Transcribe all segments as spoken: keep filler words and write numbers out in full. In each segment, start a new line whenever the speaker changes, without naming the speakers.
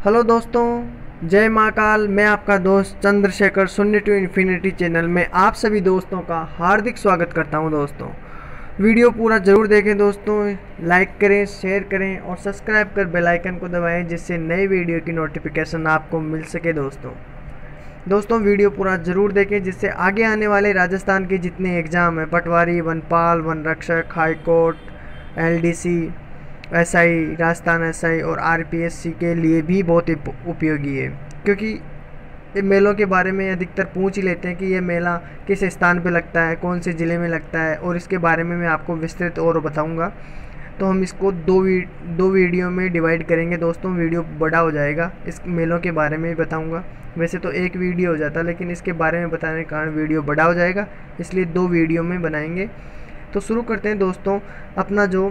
Hello दोस्तों, जय महाकाल। मैं आपका दोस्त चंद्रशेखर शून्य टू इन्फिनिटी चैनल में आप सभी दोस्तों का हार्दिक स्वागत करता हूं। दोस्तों, वीडियो पूरा ज़रूर देखें। दोस्तों, लाइक करें, शेयर करें और सब्सक्राइब कर बेल आइकन को दबाएं, जिससे नए वीडियो की नोटिफिकेशन आपको मिल सके। दोस्तों दोस्तों वीडियो पूरा ज़रूर देखें, जिससे आगे आने वाले राजस्थान के जितने एग्ज़ाम हैं, पटवारी, वनपाल, वन रक्षक, high court, L D C, SI, Rajasthan SI और आरपीएससी के लिए भी बहुत उपयोगी है। क्योंकि ये मेलों के बारे में अधिकतर पूछ ही लेते हैं कि ये मेला किस स्थान पे लगता है, कौन से ज़िले में लगता है, और इसके बारे में मैं आपको विस्तृत और बताऊंगा। तो हम इसको दो वी दो वीडियो में डिवाइड करेंगे। दोस्तों, वीडियो बड़ा हो जाएगा, इस मेलों के बारे में भी बताऊँगा। वैसे तो एक वीडियो हो जाता, लेकिन इसके बारे में बताने के कारण वीडियो बड़ा हो जाएगा, इसलिए दो वीडियो में बनाएंगे। तो शुरू करते हैं दोस्तों। अपना जो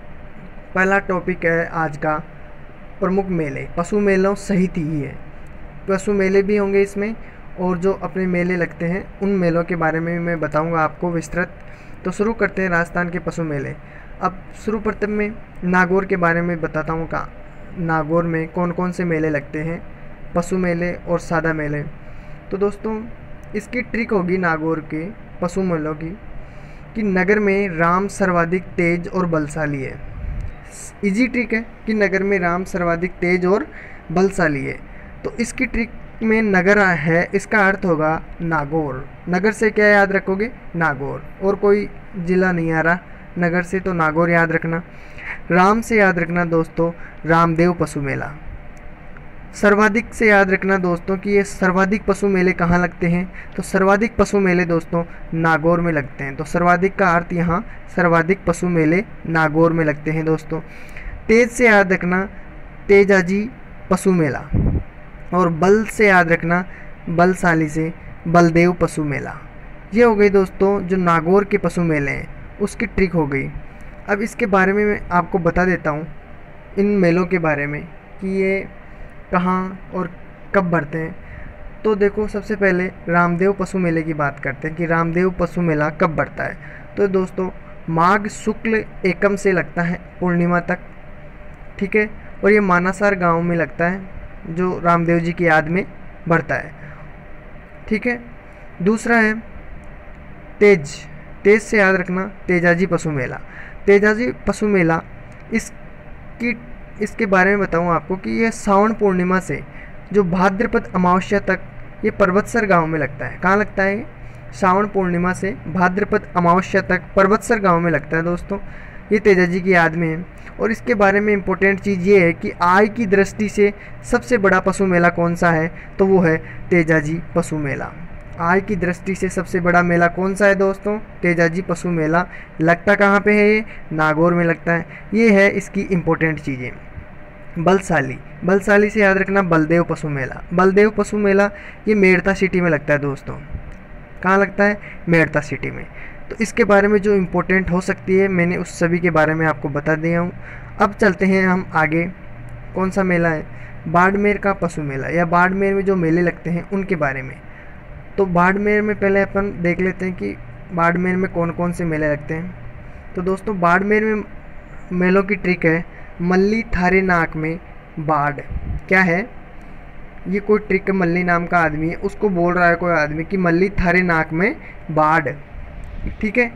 पहला टॉपिक है आज का, प्रमुख मेले। पशु मेलों सहित ही है, पशु मेले भी होंगे इसमें, और जो अपने मेले लगते हैं उन मेलों के बारे में मैं बताऊंगा आपको विस्तृत। तो शुरू करते हैं राजस्थान के पशु मेले। अब शुरू प्रथम में नागौर के बारे में बताता हूँ का नागौर में कौन कौन से मेले लगते हैं, पशु मेले और सादा मेले। तो दोस्तों, इसकी ट्रिक होगी नागौर के पशु मेलों की कि नगर में राम सर्वाधिक तेज और बलशाली है। इजी ट्रिक है कि नगर में राम सर्वाधिक तेज और बलशाली है। तो इसकी ट्रिक में नगर है, इसका अर्थ होगा नागौर। नगर से क्या याद रखोगे? नागौर। और कोई ज़िला नहीं आ रहा नगर से, तो नागौर याद रखना। राम से याद रखना दोस्तों रामदेव पशु मेला। सर्वाधिक से याद रखना दोस्तों कि ये सर्वाधिक पशु मेले कहाँ लगते हैं। तो सर्वाधिक पशु मेले दोस्तों नागौर में लगते हैं। तो सर्वाधिक का अर्थ यहाँ सर्वाधिक पशु मेले नागौर में लगते हैं दोस्तों। तेज से याद रखना तेजाजी पशु मेला, और बल से याद रखना बलशाली से बलदेव पशु मेला। ये हो गई दोस्तों जो नागौर के पशु मेले हैं, उसकी ट्रिक हो गई। अब इसके बारे में मैं आपको बता देता हूँ इन मेलों के बारे में कि ये कहाँ और कब बढ़ते हैं। तो देखो, सबसे पहले रामदेव पशु मेले की बात करते हैं कि रामदेव पशु मेला कब बढ़ता है। तो दोस्तों, माघ शुक्ल एकम से लगता है पूर्णिमा तक, ठीक है। और ये मानासार गांव में लगता है, जो रामदेव जी की याद में बढ़ता है, ठीक है। दूसरा है तेज। तेज से याद रखना तेजाजी पशु मेला। तेजाजी पशु मेला, इसकी इसके बारे में बताऊं आपको कि यह सावन पूर्णिमा से जो भाद्रपद अमावस्या तक ये पर्वतसर गांव में लगता है। कहाँ लगता है? सावन पूर्णिमा से भाद्रपद अमावस्या तक पर्वतसर गांव में लगता है दोस्तों। ये तेजाजी की याद में है। और इसके बारे में इम्पोर्टेंट चीज़ ये है कि आय की दृष्टि से सबसे बड़ा पशु मेला कौन सा है, तो वो है तेजाजी पशु मेला। आय की दृष्टि से सबसे बड़ा मेला कौन सा है दोस्तों? तेजाजी पशु मेला। लगता कहाँ पे है? ये नागौर में लगता है। ये है इसकी इम्पोर्टेंट चीज़ें। बलशाली, बलशाली से याद रखना बलदेव पशु मेला। बलदेव पशु मेला ये मेड़ता सिटी में लगता है दोस्तों। कहाँ लगता है? मेड़ता सिटी में। तो इसके बारे में जो इम्पोर्टेंट हो सकती है मैंने उस सभी के बारे में आपको बता दिया हूँ। अब चलते हैं हम आगे। कौन सा मेला है? बाड़मेर का पशु मेला, या बाड़मेर में जो मेले लगते हैं उनके बारे में। तो बाड़मेर में पहले अपन देख लेते हैं कि बाड़मेर में कौन कौन से मेले लगते हैं। तो दोस्तों, बाड़मेर में मेलों की ट्रिक है मल्ली थारे नाक में बाढ़। क्या है ये? कोई ट्रिक है, मल्ली नाम का आदमी है, उसको बोल रहा है कोई आदमी कि मल्ली थारे नाक में बाढ़, ठीक है।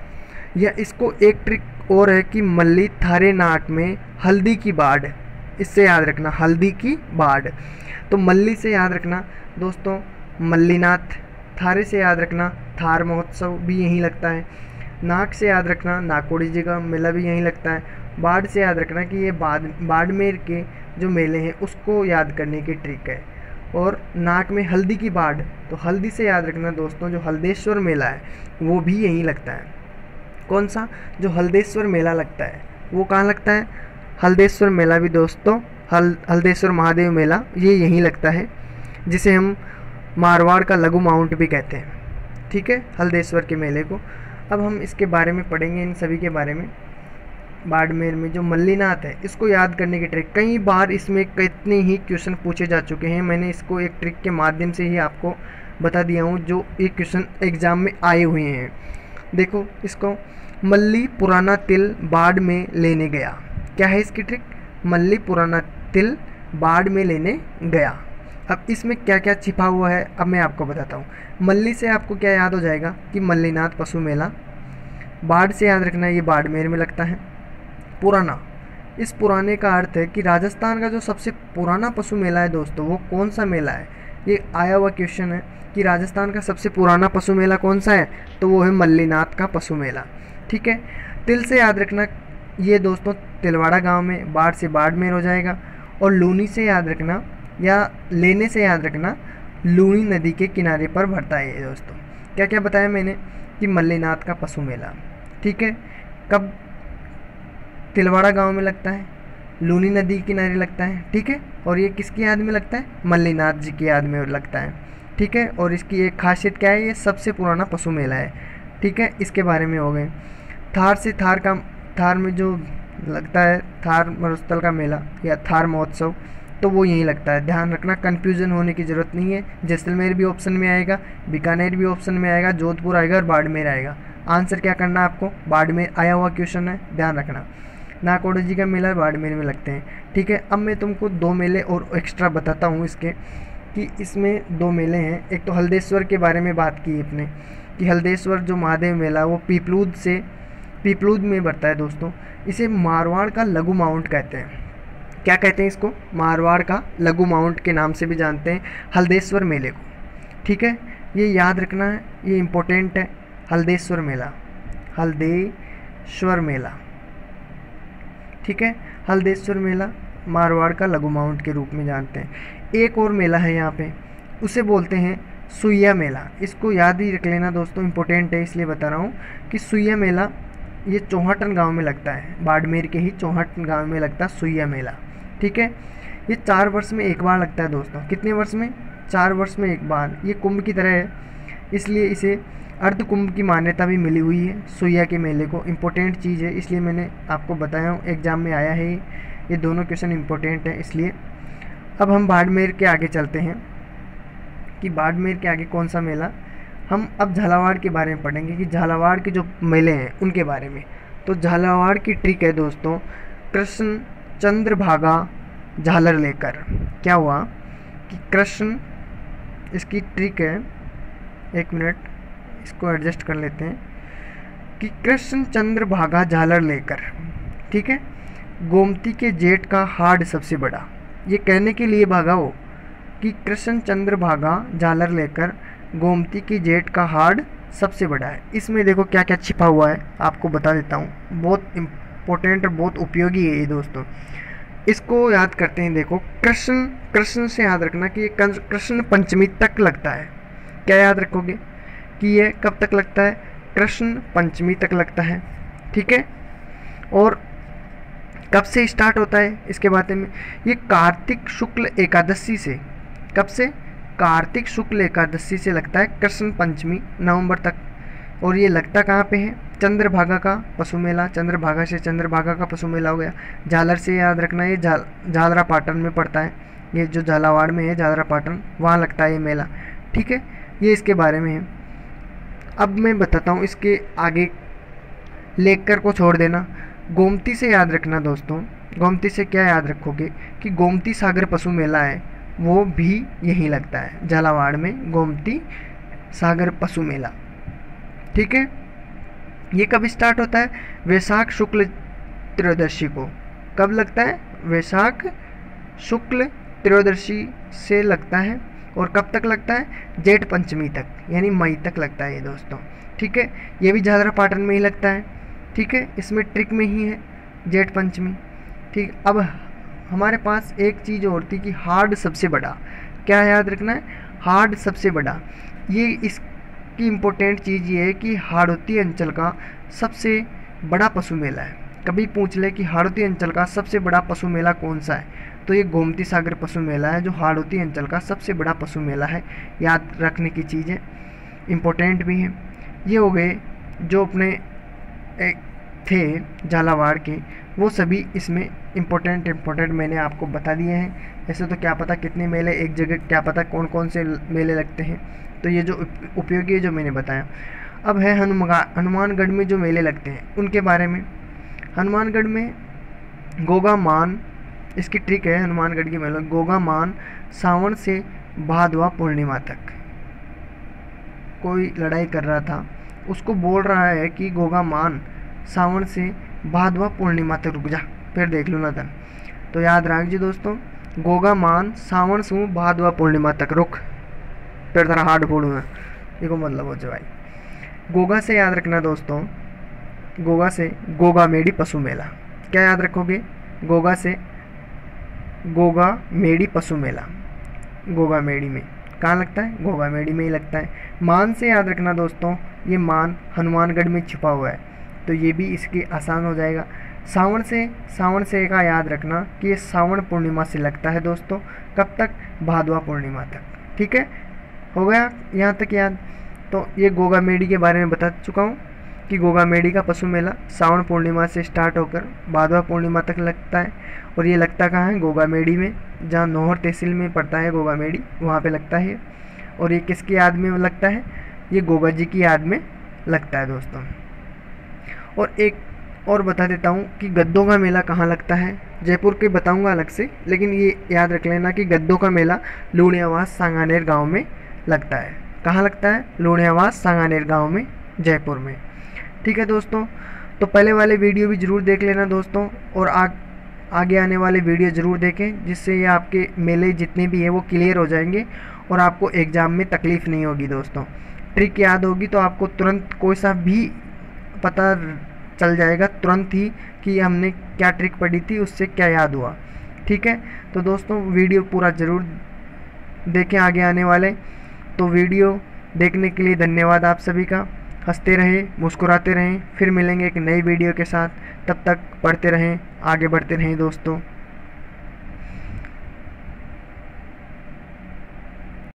या इसको एक ट्रिक और है कि मल्ली थारे नाक में हल्दी की बाढ़। इससे याद रखना हल्दी की बाढ़। तो मल्ली से याद रखना दोस्तों मल्लीनाथ। थारे से याद रखना थार महोत्सव भी यहीं लगता है। नाक से याद रखना नाकोड़ी जी का मेला भी यहीं लगता है। बाढ़ से याद रखना कि ये बाड़मेर के जो मेले हैं उसको याद करने की ट्रिक है। और नाक में हल्दी की बाढ़, तो हल्दी से याद रखना दोस्तों जो हल्देश्वर मेला है वो भी यहीं लगता है। कौन सा? जो हल्देश्वर मेला लगता है वो कहाँ लगता है? हल्देश्वर मेला भी दोस्तों हल हल्देश्वर महादेव मेला ये यहीं लगता है, जिसे हम मारवाड़ का लघु माउंट भी कहते हैं, ठीक है, हल्देश्वर के मेले को। अब हम इसके बारे में पढ़ेंगे, इन सभी के बारे में। बाड़मेर में जो मल्लीनाथ है इसको याद करने की ट्रिक, कई बार इसमें कितने ही क्वेश्चन पूछे जा चुके हैं। मैंने इसको एक ट्रिक के माध्यम से ही आपको बता दिया हूँ, जो ये क्वेश्चन एग्जाम में आए हुए हैं। देखो इसको, मल्ली पुराना तिल बाढ़ में लेने गया। क्या है इसकी ट्रिक? मल्ली पुराना तिल बाढ़ में लेने गया। अब इसमें क्या क्या छिपा हुआ है अब मैं आपको बताता हूँ। मल्ली से आपको क्या याद हो जाएगा कि मल्लीनाथ पशु मेला। बाढ़ से याद रखना ये बाड़मेर में लगता है। पुराना, इस पुराने का अर्थ है कि राजस्थान का जो सबसे पुराना पशु मेला है दोस्तों वो कौन सा मेला है। ये आया हुआ क्वेश्चन है कि राजस्थान का सबसे पुराना पशु मेला कौन सा है, तो वो है मल्लीनाथ का पशु मेला। ठीक है। तिल से याद रखना ये दोस्तों तिलवाड़ा गांव में, बाढ़ से बाड़मेर हो जाएगा। और लूनी से याद रखना या लेने से याद रखना लूनी नदी के किनारे पर भरता है ये दोस्तों। क्या क्या बताया मैंने कि मल्लीनाथ का पशु मेला। ठीक है। कब? तिलवाड़ा गांव में लगता है, लूनी नदी के किनारे लगता है। ठीक है। और ये किसकी याद में लगता है? मल्लीनाथ जी की याद में लगता है। ठीक है। और इसकी एक खासियत क्या है, ये सबसे पुराना पशु मेला है। ठीक है। इसके बारे में हो गए। थार से थार का, थार में जो लगता है थार मरुस्थल का मेला या थार महोत्सव, तो वो यहीं लगता है। ध्यान रखना, कन्फ्यूज़न होने की ज़रूरत नहीं है। जैसलमेर भी ऑप्शन में आएगा, बीकानेर भी ऑप्शन में आएगा, जोधपुर आएगा और बाड़मेर आएगा। आंसर क्या करना है आपको? बाड़मेर आया हुआ क्वेश्चन है, ध्यान रखना। नाकोड़ा जी का मेला बाड़मेर में लगते हैं। ठीक है। अब मैं तुमको दो मेले और एक्स्ट्रा बताता हूँ इसके, कि इसमें दो मेले हैं। एक तो हल्देश्वर के बारे में बात की अपने कि हल्देश्वर जो महादेव मेला वो पीपलूद से पीपलूद में बढ़ता है दोस्तों। इसे मारवाड़ का लघु माउंट कहते हैं। क्या कहते हैं इसको? मारवाड़ का लघु माउंट के नाम से भी जानते हैं हल्देश्वर मेले को। ठीक है। ये याद रखना है, ये इम्पोर्टेंट है। हल्देश्वर मेला, हल्देश्वर मेला। ठीक है। हल्देश्वर मेला मारवाड़ का लघु माउंट के रूप में जानते हैं। एक और मेला है यहाँ पे, उसे बोलते हैं सुइया मेला। इसको याद ही रख लेना दोस्तों, इम्पोर्टेंट है इसलिए बता रहा हूँ कि सुइया मेला ये चौहाटन गांव में लगता है। बाड़मेर के ही चौहाटन गांव में लगता है सुइया मेला। ठीक है। ये चार वर्ष में एक बार लगता है दोस्तों। कितने वर्ष में? चार वर्ष में एक बार। ये कुंभ की तरह है, इसलिए इसे अर्ध कुंभ की मान्यता भी मिली हुई है सुइया के मेले को। इम्पोर्टेंट चीज़ है, इसलिए मैंने आपको बताया हूँ, एग्जाम में आया है ये दोनों क्वेश्चन इम्पोर्टेंट है इसलिए। अब हम बाड़मेर के आगे चलते हैं कि बाड़मेर के आगे कौन सा मेला। हम अब झालावाड़ के बारे में पढ़ेंगे कि झालावाड़ के जो मेले हैं उनके बारे में। तो झालावाड़ की ट्रिक है दोस्तों, कृष्ण चंद्रभागा झालर लेकर। क्या हुआ कि कृष्ण, इसकी ट्रिक है, एक मिनट इसको एडजस्ट कर लेते हैं, कि कृष्ण चंद्रभागा झालर लेकर। ठीक है। गोमती के जेठ का हाड़ सबसे बड़ा। ये कहने के लिए भागा हो कि कृष्ण चंद्रभागा झालर लेकर गोमती की जेठ का हाड़ सबसे बड़ा है। इसमें देखो क्या क्या छिपा हुआ है, आपको बता देता हूँ। बहुत इम्पोर्टेंट और बहुत उपयोगी है ये दोस्तों। इसको याद करते हैं। देखो कृष्ण, कृष्ण से याद रखना कि ये कृष्ण पंचमी तक लगता है। क्या याद रखोगे कि ये कब तक लगता है? कृष्ण पंचमी तक लगता है। ठीक है। और कब से स्टार्ट होता है इसके बारे में, ये कार्तिक शुक्ल एकादशी से। कब से? कार्तिक शुक्ल एकादशी से लगता है कृष्ण पंचमी, नवंबर तक। और ये लगता कहाँ पे है? चंद्रभागा का पशु मेला। चंद्रभागा से चंद्रभागा का पशु मेला हो गया। झालर से याद रखना ये झाल झालरा पाटन में पड़ता है। ये जो झालावाड़ में है झालरा पाटन, वहाँ लगता है ये मेला। ठीक है। ये इसके बारे में है। अब मैं बताता हूँ इसके आगे, लेकर को छोड़ देना। गोमती से याद रखना दोस्तों। गोमती से क्या याद रखोगे कि गोमती सागर पशु मेला है, वो भी यहीं लगता है झालावाड़ में, गोमती सागर पशु मेला। ठीक है। ये कब स्टार्ट होता है? वैशाख शुक्ल त्रयोदशी को। कब लगता है? वैशाख शुक्ल त्रयोदशी से लगता है। और कब तक लगता है? जेठ पंचमी तक, यानी मई तक लगता है ये दोस्तों। ठीक है। ये भी झालरा पाटन में ही लगता है। ठीक है। इसमें ट्रिक में ही है जेठ पंचमी। ठीक। अब हमारे पास एक चीज़ और थी कि हार्ड सबसे बड़ा। क्या याद रखना है? हार्ड सबसे बड़ा। ये इसकी इम्पोर्टेंट चीज़ ये है कि हाड़ौती अंचल का सबसे बड़ा पशु मेला है। कभी पूछ ले कि हाड़ौती अंचल का सबसे बड़ा पशु मेला कौन सा है, तो ये गोमती सागर पशु मेला है जो हाड़ौती अंचल का सबसे बड़ा पशु मेला है। याद रखने की चीज़ है, इम्पोर्टेंट भी है। ये हो गए जो अपने एक थे झालावाड़ के, वो सभी इसमें इम्पोर्टेंट इम्पोर्टेंट मैंने आपको बता दिए हैं। ऐसे तो क्या पता कितने मेले एक जगह, क्या पता कौन कौन से मेले लगते हैं। तो ये जो उपयोगी है जो मैंने बताया। अब है हनुमान हनुमानगढ़ में जो मेले लगते हैं उनके बारे में। हनुमानगढ़ में गोगा मान इसकी ट्रिक है हनुमानगढ़ के मेलों। गोगा मान सावन से भादवा पूर्णिमा तक। कोई लड़ाई कर रहा था, उसको बोल रहा है कि गोगा मान सावन से भादवा पूर्णिमा तक रुक जा, फिर देख लो ना तन। तो याद रखिए दोस्तों, गोगा मान सावन से भादवा पूर्णिमा तक रुक, फिर तेरा हार्ड फोड़ूंगा, ये को मतलब हो जाए भाई। गोगा से याद रखना दोस्तों, गोगा से गोगा मेड़ी पशु मेला। क्या याद रखोगे? गोगा से गोगा मेड़ी पशु मेला। गोगा मेड़ी में कहाँ लगता है? गोगा मेड़ी में ही लगता है। मान से याद रखना दोस्तों, ये मान हनुमानगढ़ में छिपा हुआ है, तो ये भी इसके आसान हो जाएगा। सावन से, सावन से का याद रखना कि ये सावन पूर्णिमा से लगता है दोस्तों। कब तक? भादवा पूर्णिमा तक। ठीक है, हो गया यहाँ तक याद। तो ये गोगा मेड़ी के बारे में बता चुका हूँ कि गोगा मेड़ी का पशु मेला सावन पूर्णिमा से स्टार्ट होकर भादवा पूर्णिमा तक लगता है। और ये लगता कहाँ है? गोगा मेड़ी में, जहाँ नौहर तहसील में पड़ता है गोगा मेड़ी, वहाँ पे लगता है। और ये किसकी याद में लगता है? ये गोगा जी की याद में लगता है दोस्तों। और एक और बता देता हूँ कि गद्दों का मेला कहाँ लगता है। जयपुर के बताऊँगा अलग से, लेकिन ये याद रख लेना कि गद्दों का मेला लूणियावास सांगानेर गाँव में लगता है। कहाँ लगता है? लूणियावास सांगानेर गाँव में, जयपुर में। ठीक है दोस्तों, तो पहले वाले वीडियो भी ज़रूर देख लेना दोस्तों, और आ, आगे आने वाले वीडियो ज़रूर देखें, जिससे ये आपके मेले जितने भी हैं वो क्लियर हो जाएंगे और आपको एग्ज़ाम में तकलीफ़ नहीं होगी दोस्तों। ट्रिक याद होगी तो आपको तुरंत कोई सा भी पता चल जाएगा तुरंत ही कि हमने क्या ट्रिक पढ़ी थी, उससे क्या याद हुआ। ठीक है, तो दोस्तों वीडियो पूरा ज़रूर देखें आगे आने वाले। तो वीडियो देखने के लिए धन्यवाद आप सभी का। हंसते रहें, मुस्कुराते रहें, फिर मिलेंगे एक नई वीडियो के साथ। तब तक पढ़ते रहें, आगे बढ़ते रहें दोस्तों।